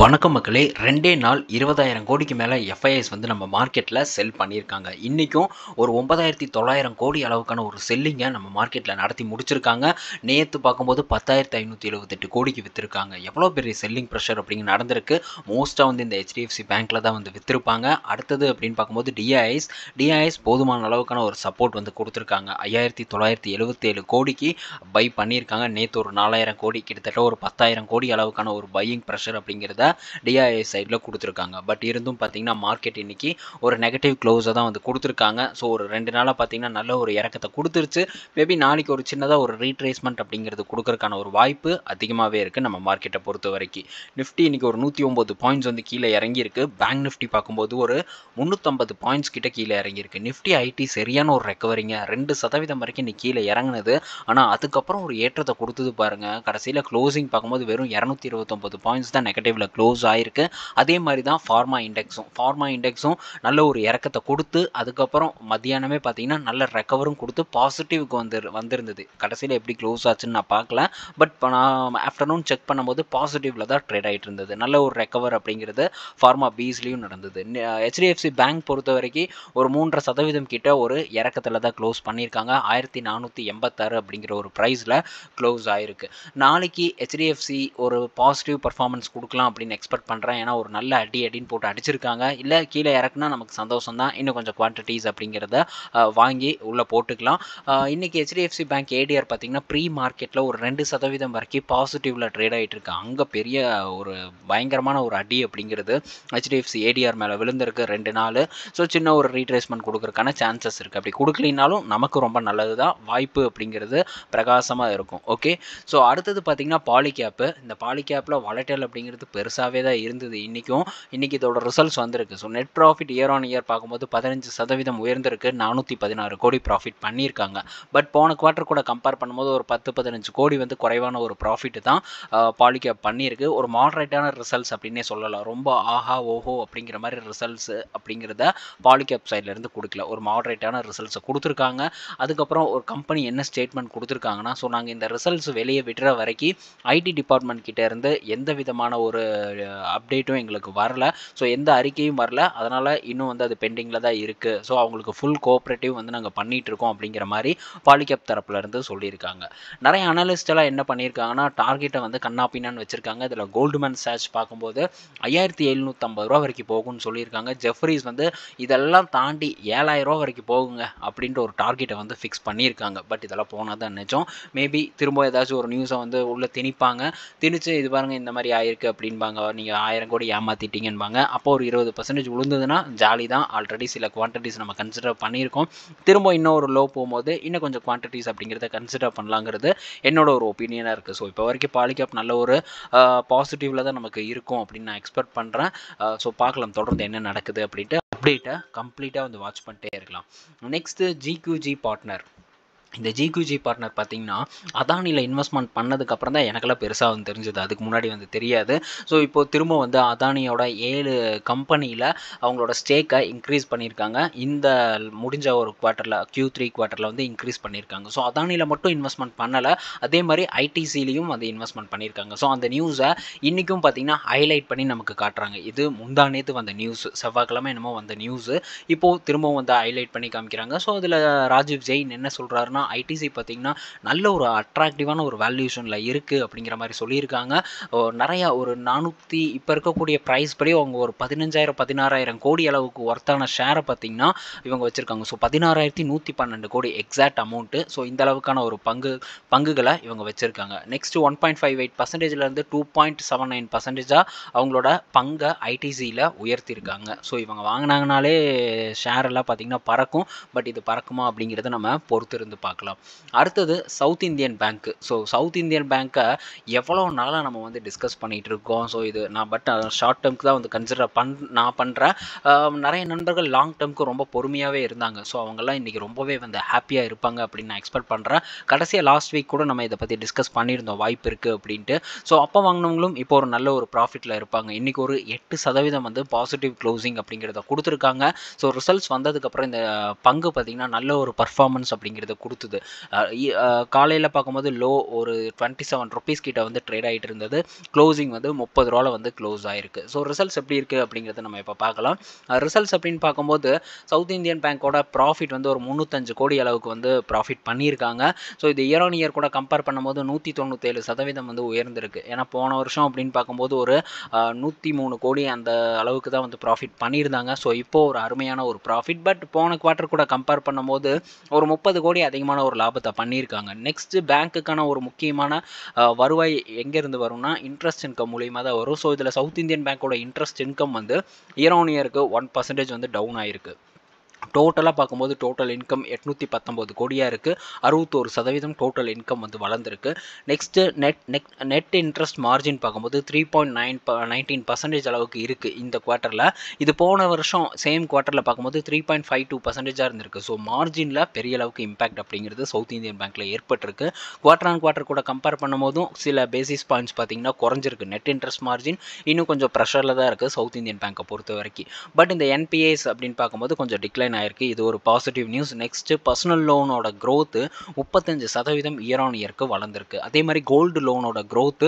வணக்கம் மக்களே. 2 நாள் 20,000 கோடிக்கு மேலே எஃப்ஐஎஸ் வந்து நம்ம மார்க்கெட்டில் செல் பண்ணியிருக்காங்க. இன்றைக்கும் ஒரு 9,900 கோடி அளவுக்கான ஒரு செல்லிங்கை நம்ம மார்க்கெட்டில் நடத்தி முடிச்சிருக்காங்க. நேற்று பார்க்கும்போது 10,578 கோடிக்கு விற்றுருக்காங்க. எவ்வளோ பெரிய செல்லிங் ப்ரெஷர் அப்படிங்க நடந்திருக்கு. மோஸ்ட்டாக வந்து இந்த ஹெச்டிஎஃப்சி பேங்க்கில் தான் வந்து விற்றுருப்பாங்க. அடுத்தது அப்படின்னு பார்க்கும்போது டிஐஎஸ் போதுமான அளவுக்கான ஒரு சப்போர்ட் வந்து கொடுத்துருக்காங்க. 5,977 கோடிக்கு பை பண்ணியிருக்காங்க. நேற்று ஒரு 4,000 கோடி கிட்டத்தட்ட ஒரு 10,000 கோடி அளவுக்கான ஒரு பையிங் ப்ரெஷர் அப்படிங்கிறத டிஐஎஸ் சைடில் கொடுத்துருக்காங்க. பட் இருந்தும் பார்த்தீங்கன்னா மார்க்கெட் இன்னைக்கு ஒரு நெகட்டிவ் க்ளோஸை தான் வந்து கொடுத்துருக்காங்க. ஸோ ஒரு 2 நாளாக பார்த்தீங்கன்னா நல்ல ஒரு இறக்கத்தை கொடுத்துருச்சு. மேபி நாளைக்கு ஒரு சின்னதாக ஒரு ரீட்ரேஸ்மெண்ட் அப்படிங்கிறது கொடுக்கறதுக்கான ஒரு வாய்ப்பு அதிகமாகவே இருக்குது நம்ம மார்க்கெட்டை பொறுத்த வரைக்கும். நிஃப்டி இன்னைக்கு ஒரு 109 பாயிண்ட்ஸ் வந்து கீழே இறங்கியிருக்கு. பேங்க் நிஃப்டி பார்க்கும்போது ஒரு 350 பாயிண்ட்ஸ் கிட்ட கீழே இறங்கியிருக்கு. நிஃப்டி ஐடி சரியான ஒரு ரெக்கவரிங்க. 2% வரைக்கும் இன்னைக்கு கீழே இறங்குனது. ஆனால் அதுக்கப்புறம் ஒரு ஏற்றத்தை கொடுத்தது பாருங்க. கடைசியில் க்ளோசிங் பார்க்கும்போது வெறும் 229 பாயிண்ட்ஸ் தான் நெகட்டிவ்ல க்ளோஸ் ஆயிருக்கு. அதே மாதிரி தான் ஃபார்மா இண்டெக்ஸும் நல்ல ஒரு இறக்கத்தை கொடுத்து அதுக்கப்புறம் மத்தியானமே பார்த்தீங்கன்னா நல்ல ரெக்கவரும் கொடுத்து பாசிட்டிவ்க்கு வந்திருந்தது. கடைசியில் எப்படி க்ளோஸ் ஆச்சுன்னு நான் பார்க்கல. பட் நான் ஆஃப்டர்நூன் செக் பண்ணும்போது பாசிட்டிவ்ல தான் ட்ரேட் ஆகிட்டு இருந்தது. நல்ல ஒரு ரெக்கவர் அப்படிங்கிறது ஃபார்மா பீஸ்லேயும் நடந்தது. ஹெச்டிஎஃப்சி பேங்க் பொறுத்த வரைக்கும் ஒரு 3.5% கிட்ட ஒரு இறக்கத்தில் தான் க்ளோஸ் பண்ணியிருக்காங்க. 1486 அப்படிங்கிற ஒரு ப்ரைஸில் க்ளோஸ் ஆயிருக்கு. நாளைக்கு ஹெச்டிஎஃப்சி ஒரு பாசிட்டிவ் பர்ஃபார்மன்ஸ் கொடுக்கலாம் அப்படின்னு எக்ஸ்பெக்ட் பண்ணுறேன். ஏன்னா ஒரு நல்ல அடின்னு போட்டு அடிச்சிருக்காங்க. இல்லை கீழே இறக்குனா நமக்கு சந்தோஷம் தான். இன்னும் கொஞ்சம் குவான்டிட்டிஸ் அப்படிங்கிறத வாங்கி உள்ளே போட்டுக்கலாம். இன்றைக்கி ஹெச்டிஎஃப்சி பேங்க் ஏடிஆர் பார்த்திங்கன்னா ப்ரீ மார்க்கெட்டில் ஒரு 2% வரைக்கும் பாசிட்டிவில் ட்ரேட் ஆகிட்டு இருக்கு. அங்கே பெரிய ஒரு பயங்கரமான ஒரு அடி அப்படிங்கிறது ஹெச்டிஎஃப்சி ஏடிஆர் மேலே விழுந்திருக்கு 2 நாள். ஸோ சின்ன ஒரு ரீட்ரேஸ்மெண்ட் கொடுக்குறதுக்கான சான்சஸ் இருக்குது. அப்படி கொடுக்கலினாலும் நமக்கு ரொம்ப நல்லது தான். வாய்ப்பு அப்படிங்கிறது பிரகாசமாக இருக்கும். ஓகே, ஸோ அடுத்தது பார்த்திங்கன்னா பாலிகேப்பு. இந்த பாலிகேப்பில் வாலடைல் அப்படிங்கிறது பெருசாகவே தான் இருந்தது. இன்றைக்கி இதோட ரிசல்ட்ஸ் வந்திருக்கு. So net profit year on year பார்க்கும்போது 15% உயர்ந்திருக்கு. 416 கோடி ப்ராஃபிட் பண்ணியிருக்காங்க. பட் போன குவார்ட்டர் கூட கம்பேர் பண்ணும்போது ஒரு 10-15 கோடி வந்து குறைவான ஒரு ப்ராஃபிட் தான் பாலிகேப் பண்ணியிருக்கு. ஒரு மாடரேட்டான ரிசல்ட்ஸ் அப்படின்னே சொல்லலாம். ரொம்ப ஆஹா ஓஹோ அப்படிங்கிற மாதிரி ரிசல்ட்ஸ் அப்படிங்கிறத பாலிகேப் சைட்லேருந்து கொடுக்கல. ஒரு மாடரேட்டான ரிசல்ட்ஸை கொடுத்துருக்காங்க. அதுக்கப்புறம் ஒரு கம்பெனி என்ன ஸ்டேட்மெண்ட் கொடுத்துருக்காங்கன்னா, ஸோ நாங்கள் இந்த ரிசல்ட்ஸ் வெளியே விடுற வரைக்கும் ஐடி டிபார்ட்மெண்ட் கிட்டே இருந்து எந்த விதமான ஒரு அப்டேட்டும் எங்களுக்கு வரல. ஸோ எந்த அறிக்கையும் வரல. அதனால் இன்னும் வந்து அது பெண்டிங்கில் தான் இருக்குது. ஸோ அவங்களுக்கு ஃபுல் கோஆப்ரேட்டிவ் வந்து நாங்கள் பண்ணிகிட்ருக்கோம் அப்படிங்கிற மாதிரி பாலிகேப் தரப்புலேருந்து சொல்லியிருக்காங்க. நிறைய அனலிஸ்ட் எல்லாம் என்ன பண்ணியிருக்காங்கன்னா டார்கெட்டை வந்து கண்ணாப்பின்னான்னு வச்சுருக்காங்க. இதில் கோல்ட்மேன் சாட்ஸ் பார்க்கும்போது 5,750 ரூபா வரைக்கும் போகும்னு சொல்லியிருக்காங்க. ஜெஃப்ரீஸ் வந்து இதெல்லாம் தாண்டி 7,000 ரூபா வரைக்கும் போகுங்க அப்படின்ற ஒரு டார்கெட்டை வந்து ஃபிக்ஸ் பண்ணியிருக்காங்க. பட் இதெல்லாம் போனால் தான் நிஜம். மேபி திரும்ப ஏதாச்சும் ஒரு நியூஸை வந்து உள்ளே திணிச்சு இது பாருங்கள் இந்த மாதிரி ஆயிருக்கு அப்படின்பாங்க. நீங்கள் 1000 கோடி ஏமாற்றிட்டீங்கன்பாங்க. அப்போ ஒரு 20% விழுந்ததுன்னா ஜாலி தான். ஆல்ரெடி சில குவான்டிட்டிஸ் நம்ம கன்சிடர் பண்ணியிருக்கோம். திரும்ப இன்னும் ஒரு லோ போகும்போது இன்னும் கொஞ்சம் குவான்டிட்டிஸ் அப்படிங்கிறத கன்சிடர் பண்ணலாங்கிறது என்னோட ஒரு ஒப்பீனியனாக இருக்குது. ஸோ இப்போ வரைக்கும் பாலிகேப் நல்ல ஒரு பாசிட்டிவில் தான் நமக்கு இருக்கும் அப்படின்னு நான் எக்ஸ்பெக்ட் பண்ணுறேன். ஸோ பார்க்கலாம் தொடர்ந்து என்ன நடக்குது அப்படின்ட்டு. அப்டேட்டை கம்ப்ளீட்டாக வந்து வாட்ச் பண்ணிட்டே இருக்கலாம். Next GQG partner. இந்த ஜிக்யூஜி பார்ட்னர் பார்த்திங்கன்னா அதானியில் இன்வெஸ்ட்மெண்ட் பண்ணதுக்கப்புறம் தான் எனக்கெல்லாம் பெருசாக வந்து தெரிஞ்சது. அதுக்கு முன்னாடி வந்து தெரியாது. ஸோ இப்போது திரும்ப வந்து அதானியோட 7 கம்பெனியில் அவங்களோட ஸ்டேக்கை இன்க்ரீஸ் பண்ணியிருக்காங்க. இந்த முடிஞ்ச ஒரு குவார்ட்டரில் Q3 குவார்ட்டரில் வந்து இன்க்ரீஸ் பண்ணியிருக்காங்க. ஸோ அதானியில் மட்டும் இன்வெஸ்ட்மெண்ட் பண்ணலை. அதே மாதிரி ஐடிசிலையும் வந்து இன்வெஸ்ட்மெண்ட் பண்ணியிருக்காங்க. ஸோ அந்த நியூஸை இன்றைக்கும் பார்த்திங்கன்னா ஹைலைட் பண்ணி நமக்கு காட்டுறாங்க. இது முந்தானேத்து வந்த நியூஸ், செவ்வாய்க்கிழமை என்னமோ வந்த நியூஸு இப்போது திரும்பவும் வந்து ஹைலைட் பண்ணி காமிக்கிறாங்க. ஸோ அதில் ராஜீவ் ஜெயின் என்ன சொல்கிறாருன்னா ஐடிசி பார்த்திங்கன்னா நல்ல ஒரு அட்ராக்டிவான ஒரு வேல்யூஷனில் இருக்குது அப்படிங்கிற மாதிரி சொல்லியிருக்காங்க. நிறையா ஒரு 400 இப்போ இருக்கக்கூடிய ப்ரைஸ் படி அவங்க ஒரு 15,000-16,000 கோடி அளவுக்கு ஒர்த்தான ஷேரை பார்த்திங்கன்னா இவங்க வச்சுருக்காங்க. ஸோ 16,112 கோடி எக்ஸாக்ட் அமௌண்ட்டு. ஸோ இந்த அளவுக்கான ஒரு பங்குகளை இவங்க வச்சுருக்காங்க. நெக்ஸ்ட்டு 1.58%லேருந்து 2.79% அவங்களோட பங்கை ஐடிசியில் உயர்த்தியிருக்காங்க. ஸோ இவங்க வாங்கினாங்கனாலே ஷேர் எல்லாம் பார்த்திங்கன்னா பறக்கும். பட் இது பறக்குமா அப்படிங்கிறத நம்ம பொறுத்து இருந்து பார்க்கலாம். அடுத்தது South Indian bank. So South Indian பேங்க்கை எவ்வளோ நாளாக நம்ம வந்து டிஸ்கஸ் பண்ணிகிட்டு இருக்கோம். ஸோ இது நான் பட் ஷார்ட் டேர்முக்கு தான் வந்து கன்சிடர் நான் பண்ணுறேன். நிறைய நண்பர்கள் லாங் டேர்முக்கு ரொம்ப பொறுமையாகவே இருந்தாங்க. ஸோ அவங்கெல்லாம் இன்றைக்கி ரொம்பவே வந்து ஹாப்பியாக இருப்பாங்க அப்படின்னு நான் எக்ஸ்பெக்ட் பண்ணுறேன். கடைசியாக லாஸ்ட் வீக் கூட நம்ம இதை பற்றி டிஸ்கஸ் பண்ணியிருந்தோம் வாய்ப்பு இருக்குது அப்படின்ட்டு. ஸோ அப்போ வாங்கினவங்களும் இப்போ ஒரு நல்ல ஒரு ப்ராஃபிட்டில் இருப்பாங்க. இன்றைக்கி ஒரு 8% வந்து பாசிட்டிவ் க்ளோசிங் அப்படிங்கிறத கொடுத்துருக்காங்க. ஸோ ரிசல்ட்ஸ் வந்ததுக்கப்புறம் இந்த பங்கு பார்த்திங்கன்னா நல்ல ஒரு பர்ஃபார்மன்ஸ் அப்படிங்கிறத கொடுத்தது. காலையில் பார்க்கும்போது லோ ஒரு 27 ரூபீஸ் கிட்ட வந்து ட்ரேட் ஆகிட்டு இருந்தது. க்ளோசிங் வந்து 30 ரூபாவில் வந்து க்ளோஸ் ஆயிருக்கு. ஸோ ரிசல்ட்ஸ் எப்படி இருக்குது அப்படிங்கிறத நம்ம இப்போ பார்க்கலாம். ரிசல்ட்ஸ் அப்படின்னு பார்க்கும்போது சவுத் இந்தியன் பேங்கோட ப்ராஃபிட் வந்து ஒரு 305 கோடி அளவுக்கு வந்து ப்ராஃபிட் பண்ணியிருக்காங்க. ஸோ இது இயர் ஆன் இயர் கூட கம்பேர் பண்ணும்போது 197% வந்து உயர்ந்திருக்கு. ஏன்னா போன வருஷம் அப்படின்னு பார்க்கும்போது ஒரு 103 கோடி அந்த அளவுக்கு தான் வந்து ப்ராஃபிட் பண்ணியிருந்தாங்க. ஸோ இப்போ ஒரு அருமையான ஒரு ப்ராஃபிட். பட் போன குவார்ட்டர் கூட கம்பேர் பண்ணும்போது ஒரு 30 கோடி அதிகமான ஒரு லாபத்தை பண்ணியிருக்காங்க. நெக்ஸ்ட் பேங்க்குக்கான ஒரு முக்கியமான வருவாய் எங்கேருந்து வரும்னா இன்ட்ரெஸ்ட் இன்கம் மூலியமாக தான் வரும். ஸோ இதில் சவுத் இந்தியன் பேங்கோட இன்ட்ரெஸ்ட் இன்கம் வந்து இயர் ஆன் இயருக்கு 1% வந்து டவுன் ஆயிருக்கு. டோட்டலாக பார்க்கும்போது டோட்டல் இன்கம் 819 கோடியாக இருக்குது. 61% டோட்டல் இன்கம் வந்து வளர்ந்துருக்கு. நெக்ஸ்ட்டு நெட் இன்ட்ரெஸ்ட் மார்ஜின் பார்க்கும்போது 3.19% அளவுக்கு இருக்குது இந்த குவார்ட்டரில். இது போன வருஷம் சேம் குவார்ட்டரில் பார்க்கும்போது 3.52% இருந்திருக்கு. ஸோ மார்ஜினில் பெரிய அளவுக்கு இம்பாக்ட் அப்படிங்கிறது சவுத் இந்தியன் பேங்க்கில் ஏற்பட்டிருக்கு. குவார்ட்டர் ஆன் குவார்ட்டர் கூட கம்பேர் பண்ணும்போதும் சில பேசிஸ் பாயிண்ட்ஸ் பார்த்திங்கன்னா குறைஞ்சிருக்கு. நெட் இன்ட்ரெஸ்ட் மார்ஜின் இன்னும் கொஞ்சம் ப்ரெஷரில் தான் இருக்குது சவுத் இந்தியன் பேங்கை பொறுத்த வரைக்கும். பட் இந்த என்பிஏஸ் அப்படின்னு பார்க்கும்போது கொஞ்சம் டிக்ளைன் ஆயிருக்கு. இது ஒரு பாசிட்டிவ் நியூஸ். நெக்ஸ்ட் பர்சனல் லோனோட growth 35% இயர் ஆன் இயருக்கு வளர்ந்துருக்கு. அதே மாதிரி கோல்டு லோனோட growth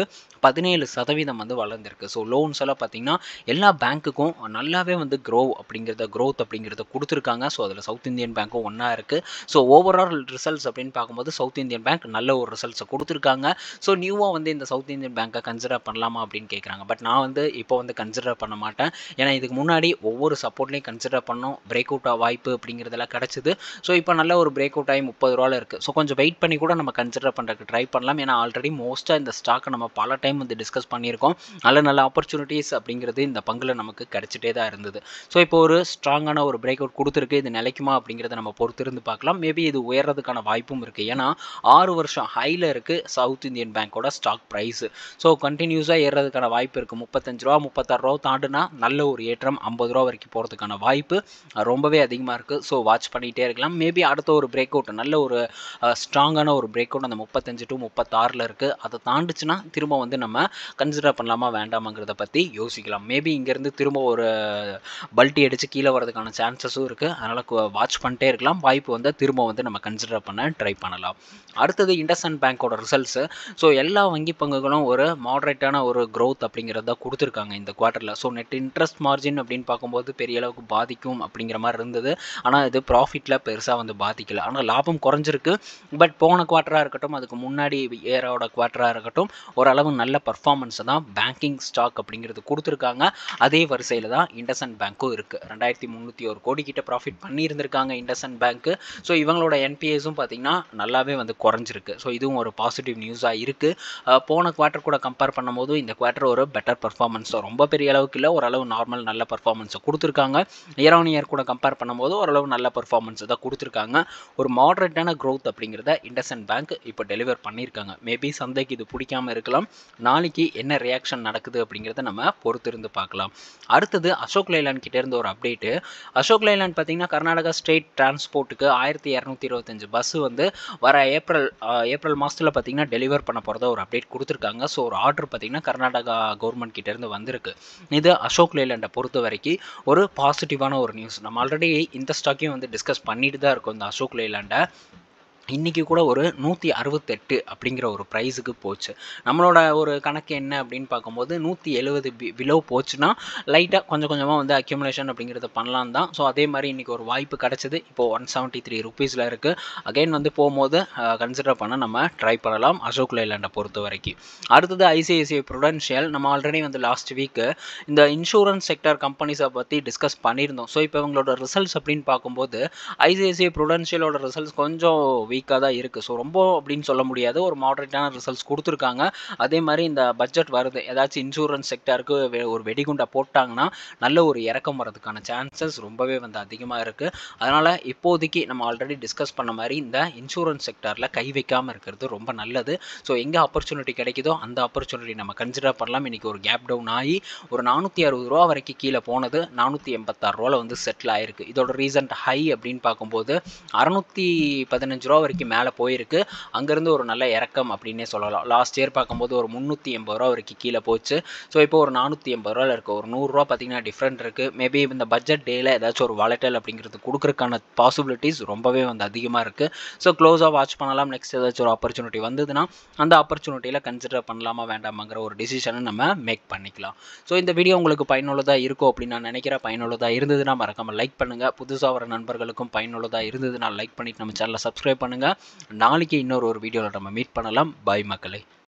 17% வந்து வளர்ந்துருக்கு. ஸோ லோன்ஸ் எல்லாம் பார்த்தீங்கன்னா எல்லா பேங்க்குக்கும் நல்லாவே வந்து growth அப்படிங்கிறத கொடுத்துருக்காங்க. ஸோ அதில் சவுத் இந்தியன் பேங்க்கும் ஒன்றா இருக்குது. ஸோ ஓவரால் ரிசல்ட்ஸ் அப்படின்னு பார்க்கும்போது சவுத் இந்தியன் பேங்க் நல்ல ஒரு ரிசல்ட்ஸை கொடுத்துருக்காங்க. ஸோ நியூவாக வந்து இந்த சவுத் இந்தியன் பேங்க்கை கன்சிடர் பண்ணலாமா அப்படின்னு கேட்குறாங்க. பட் நான் வந்து இப்போ வந்து கன்சிடர் பண்ண மாட்டேன். ஏன்னா இதுக்கு முன்னாடி ஒவ்வொரு சப்போர்ட்லையும் கன்சிடர் பண்ணோம். பிரேக் அவுட் வாய்ப்பு அப்படிங்கிறதெல்லாம் கிடச்சிது. ஸோ இப்போ நல்ல ஒரு பிரேக் அவுட் ஆகி 30 ரூபாவில் இருக்குது. ஸோ கொஞ்சம் வெயிட் பண்ணி கூட நம்ம கன்சிடர் பண்ணுறதுக்கு ட்ரை பண்ணலாம். ஏன்னா ஆல்ரெடி மோஸ்ட்டாக இந்த ஸ்டாக்கை நம்ம பல டைம் வந்து டிஸ்கஸ் பண்ணியிருக்கோம். நல்ல ஆப்பர்ச்சுனிட்டிஸ் அப்படிங்கிறது இந்த பங்கில் நமக்கு கிடைச்சிட்டே தான் இருந்தது. ஸோ இப்போ ஒரு ஸ்ட்ராங்கான ஒரு பிரேக் அவுட் கொடுத்துருக்கு. இது நிலைக்குமா அப்படிங்கிறத நம்ம பொறுத்திருந்து பார்க்கலாம். மேபி இது உயர்றதுக்கான வாய்ப்பும் இருக்குது. ஏன்னா 6 வருஷம் ஹையில் இருக்குது சவுத் இந்தியன் பேங்கோட ஸ்டாக் ப்ரைஸு. ஸோ கண்டினியூஸாக ஏறதுக்கான வாய்ப்பு இருக்குது. 35 ரூபா 36 ரூபா தாண்டுனா நல்ல ஒரு ஏற்றம் 50 ரூபா வரைக்கும் போகிறதுக்கான வாய்ப்பு ரொம்பவே அதிகமாக இருக்குது. ஸோ வாட்ச் பண்ணிகிட்டே இருக்கலாம். மேபி அடுத்த ஒரு பிரேக் அவுட் நல்ல ஒரு ஸ்ட்ராங்கான ஒரு பிரேக் அவுட் அந்த 35 to 36 இருக்குது. அதை தாண்டுச்சுன்னா திரும்ப வந்து நம்ம கன்சிடர் பண்ணலாமா வேண்டாமாங்கிறத பற்றி யோசிக்கலாம். மேபி இங்கேருந்து திரும்ப ஒரு பல்ட்டி அடித்து கீழே வரதுக்கான சான்சஸும் இருக்குது. அதனால் வாட்ச் பண்ணிட்டே இருக்கலாம். வாய்ப்பு வந்து திரும்ப வந்து நம்ம கன்சிடர் பண்ண ட்ரை பண்ணலாம். அடுத்தது இண்டஸ்இண்ட் பேங்கோட ரிசல்ட்ஸு. ஸோ எல்லா வங்கி பங்குகளும் ஒரு மாடரேட்டான ஒரு growth அப்படிங்கிறத கொடுத்துருக்காங்க இந்த குவார்ட்டரில். ஸோ நெட் இன்ட்ரெஸ்ட் மார்ஜின் அப்படின்னு பார்க்கும்போது பெரிய அளவுக்கு பாதிக்கும் அப்படிங்கிற மாதிரி இருந்தது. ஆனால் இது ப்ராஃபிட்டில் பெருசாக வந்து பாதிக்கல. ஆனால் லாபம் குறைஞ்சிருக்கு. பட் போன குவார்ட்டராக இருக்கட்டும், அதுக்கு முன்னாடி இயரோட குவார்ட்டராக இருக்கட்டும், ஓரளவு நல்ல பர்ஃபார்மன்ஸை தான் பேங்கிங் ஸ்டாக் அப்படிங்கிறது கொடுத்துருக்காங்க. அதே வரிசையில் தான் இண்டஸ்இண்ட் பேங்க்கும் இருக்குது. 2301 கோடி கிட்ட ப்ராஃபிட் பண்ணியிருந்திருக்காங்க இண்டஸ்இண்ட் பேங்க்கு. ஸோ இவங்களோட என்பிஎஸும் பார்த்திங்கன்னா நல்லாவே வந்து குறைஞ்சிருக்கு. ஸோ இதுவும் ஒரு பாசிட்டிவ் நியூஸாக இருக்குது. போன குவார்ட்டர் கூட கம்பேர் பண்ணும்போது இந்த குவார்ட்டர் ஒரு பெட்டர் பர்ஃபார்மன்ஸ் தான். ரொம்ப பெரிய அளவுக்கு இல்லை, ஓரளவு நார்மல் நல்ல பர்ஃபார்மன்ஸை கொடுத்துருக்காங்க. இயர் ஆன் இயர் கூட கம்பேர் பண்ணும்போது ஓரளவு நல்ல பர்ஃபார்மன்ஸ் தான் கொடுத்துருக்காங்க. ஒரு மாடரேட்டான growth அப்படிங்கிறத இண்டஸ்இண்ட் பேங்க் இப்போ டெலிவர் பண்ணியிருக்காங்க. மேபி சந்தைக்கு இது பிடிக்காமல் இருக்கலாம். நாளைக்கு என்ன ரியாக்ஷன் நடக்குது அப்படிங்கிறத நம்ம பொறுத்திருந்து பார்க்கலாம். அடுத்தது அசோக் லைலாண்ட் கிட்டேருந்து ஒரு அப்டேட்டு. அசோக் லைலாண்ட் பார்த்தீங்கன்னா கர்நாடகா ஸ்டேட் டிரான்ஸ்போர்ட்டுக்கு 1225 பஸ்ஸு வந்து வர ஏப்ரல் மாதத்தில் பார்த்தீங்கன்னா டெலிவர் பண்ண போகிறதா ஒரு அப்டேட் கொடுத்துருக்காங்க. ஸோ ஒரு ஆர்டர் பார்த்தீங்கன்னா கர்நாடகா கவர்மெண்ட் கிட்டேருந்து வந்திருக்கு. இது அசோக் லைலாண்டை பொறுத்த வரைக்கும் ஒரு பாசிட்டிவான ஒரு நியூஸ். நம்ம ஆல்ரெடி இந்த ஸ்டாக்கையும் வந்து டிஸ்கஸ் பண்ணிட்டு தான் இருக்கோம். இந்த அசோக் லைலாண்டை இன்றைக்கி கூட ஒரு 168 அப்படிங்கிற ஒரு ப்ரைஸுக்கு போச்சு. நம்மளோட ஒரு கணக்கு என்ன அப்படின்னு பார்க்கும்போது 170 பிலோ போச்சுன்னா லைட்டாக கொஞ்சம் கொஞ்சமாக வந்து அக்யூமுலேஷன் அப்படிங்கிறத பண்ணலாம் தான். ஸோ அதே மாதிரி இன்றைக்கி ஒரு வாய்ப்பு கிடச்சிது. இப்போது 173 ருபீஸில் இருக்குது. அகைன் வந்து போகும்போது கன்சிடர் பண்ண நம்ம ட்ரை பண்ணலாம் அசோக் லைலாண்டை பொறுத்த வரைக்கும். அடுத்தது ஐசிஐசிஐ ப்ருடென்ஷியல். நம்ம ஆல்ரெடி வந்து லாஸ்ட் வீக்கு இந்த இன்சூரன்ஸ் செக்டர் கம்பெனிஸை பற்றி டிஸ்கஸ் பண்ணியிருந்தோம். ஸோ இப்போ இவங்களோட ரிசல்ட்ஸ் அப்படின்னு பார்க்கும்போது ஐசிஐசிஐ ப்ருடென்ஷியலோட ரிசல்ட்ஸ் கொஞ்சம் வீக்காக தான் இருக்குது. ஸோ ரொம்ப அப்படின்னு சொல்ல முடியாது, ஒரு மாடரேட்டான ரிசல்ட்ஸ் கொடுத்துருக்காங்க. அதே மாதிரி இந்த பட்ஜெட் வருது, ஏதாச்சும் இன்சூரன்ஸ் செக்டருக்கு ஒரு வெடிகுண்டை போட்டாங்கன்னா நல்ல ஒரு இறக்கம் வரதுக்கான சான்சஸ் ரொம்பவே வந்து அதிகமாக இருக்குது. அதனால் இப்போதைக்கு நம்ம ஆல்ரெடி டிஸ்கஸ் பண்ண மாதிரி இந்த இன்சூரன்ஸ் செக்டரில் கை வைக்காமல் இருக்கிறது ரொம்ப நல்லது. ஸோ எங்கே ஆப்பர்ச்சுனிட்டி கிடைக்குதோ அந்த ஆப்பர்ச்சுனிட்டி நம்ம கன்சிடர் பண்ணலாம். இன்றைக்கி ஒரு கேப் டவுன் ஆகி ஒரு 460 ரூபா வரைக்கும் கீழே போனது 486 ரூபாவில் வந்து செட்டில் ஆயிருக்கு. இதோட ரீசன்ட் ஹை அப்படின்னு பார்க்கும்போது 615 ரூபா வரைக்கும் மேலே போயிருக்கு. அங்கேருந்து ஒரு நல்ல இறக்கம் அப்படின்னே சொல்லலாம். லாஸ்ட் இயர் பார்க்கும்போது ஒரு ₹380 வரைக்கும் கீழே போச்சு. ஸோ இப்போ ஒரு ₹480 இருக்குது. ஒரு ₹100 பார்த்தீங்கன்னா டிஃப்ரெண்ட் இருக்குது. மேபி இந்த பட்ஜெட் டேயில் ஏதாச்சும் ஒரு வாலட்டைல் அப்படிங்கிறது கொடுக்குறதுக்கான பாசிபிலிட்டிஸ் ரொம்பவே வந்து அதிகமாக இருக்குது. ஸோ க்ளோஸாக வாட்ச் பண்ணலாம். நெக்ஸ்ட் ஏதாச்சும் ஒரு ஆப்பர்ச்சுனிட்டி வந்ததுன்னா அந்த ஆப்பர்ச்சுனிட்டியில் கன்சிடர் பண்ணலாமா வேண்டாமாங்கிற ஒரு டிசிஷனை நம்ம மேக் பண்ணிக்கலாம். ஸோ இந்த வீடியோ உங்களுக்கு பயனுள்ளதாக இருக்கும் அப்படின்னு நான் நினைக்கிறேன். பயனுள்ளதாக இருந்ததுன்னா மறக்காமல் லைக் பண்ணுங்கள். புதுசாக வர நண்பர்களுக்கும் பயனுள்ளதாக இருந்ததுன்னா லைக் பண்ணிவிட்டு நம்ம சேனலை சப்ஸ்கிரைப் பண்ணுங்கள். நாளைக்கு இன்னொரு வீடியோவில் நம்ம மீட் பண்ணலாம். பாய் மக்களே.